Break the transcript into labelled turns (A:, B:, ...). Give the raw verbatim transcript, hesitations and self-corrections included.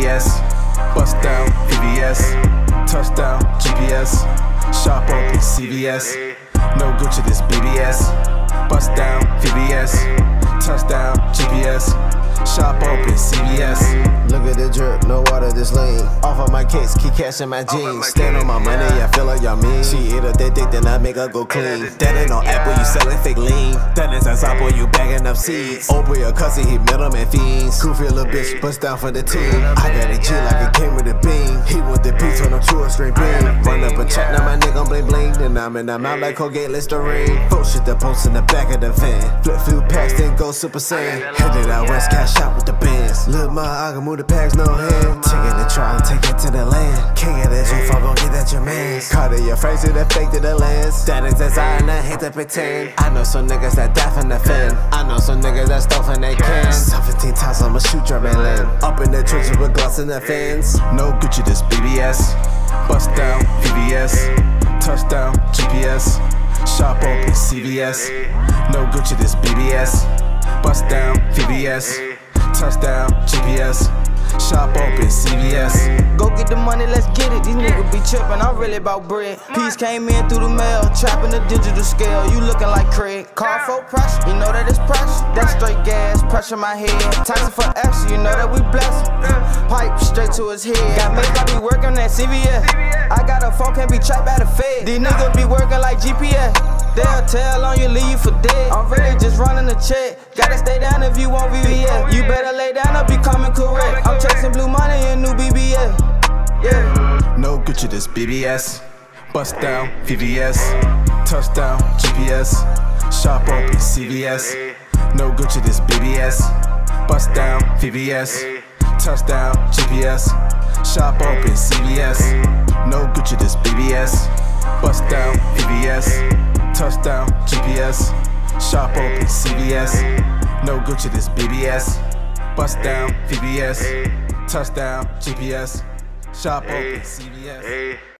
A: S. Bust down, V V S. Touchdown, G P S. Shop open, C V S. No Gucci, this B B S. Bust down, V V S. Touchdown, G P S. Shop open, C V S.
B: Look at the drip, no water, this lean. Off of my kicks, keep cash in my jeans. Stand on my money, I feel like y'all mean. She eat up that dick, then I make her go clean. That ain't no apple, you sellin' fake lean. That is a apple, you bagging up seeds. Open your cousin, he middleman fiends. Goofy little bitch, bust down for the team. I got a G like it came with a beam. He want the beats on a true straight beam. Run up a check, now my nigga bling bling. Then I'm in, I'm out like Colgate Listerine. Full shit the post in the back of the van. Flip few packs, then go super saiyan. Headed out west, cash out with the bands. Lil' ma, I can move the packs, no hand. Take it to trial, take it to the land. Can't get that you fuck, gon' get that your mans. Caught it, your face to the fake to the lens. That is as I and I hate to pretend. I know some niggas that die from the fin. I know some niggas that stole from they can. seventeen times I'ma shoot your man land. Up in the trenches with gloss in the fans.
A: No Gucci, this B B S. Bust down, V V S. Touchdown, G P S. Shop open, C V S. No Gucci, this B B S. Bust down, V V S. Touchdown, G P S. Shop open, C V S.
C: Go get the money, let's get it. These niggas be trippin', I'm really about bread. Peace came in through the mail, trapping the digital scale. You looking like Craig. Car for pressure, you know that it's pressure. That's straight gas, pressure my head. Taxing for extra, you know that we blessed. Pipe straight to his head. Got make I be working at C V S. I got a phone, can't be tracked by the Fed. These niggas be working like G P S. They'll tell on you, leave you for dead. I'm really just running the check. Gotta stay down if you want V V S. You better lay down or becoming correct. I'm chasing blue money and new B B S. Yeah.
A: No Gucci, this B B S. Bust down, V V S. Touchdown, G P S. Shop open, C V S. No Gucci, this B B S. Bust down, V V S. Touchdown, G P S. Shop open, C V S. No Gucci, this B B S. Bust down, V V S. Touchdown, G P S. Shop open, C V S. No Gucci, this B B S. Bust down, V V S. Touchdown, G P S. Shop open, C V S.